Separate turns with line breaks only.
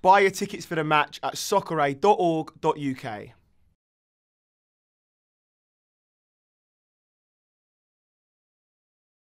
Buy your tickets for the match at socceraid.org.uk.